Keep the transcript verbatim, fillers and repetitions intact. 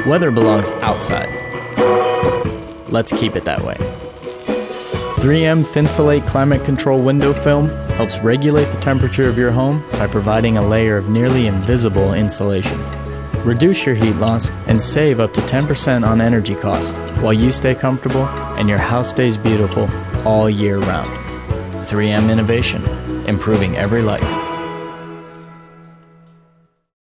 Weather belongs outside. Let's keep it that way. three M Thinsulate climate control window film helps regulate the temperature of your home by providing a layer of nearly invisible insulation. Reduce your heat loss and save up to ten percent on energy cost while you stay comfortable and your house stays beautiful all year round. three M Innovation, improving every life.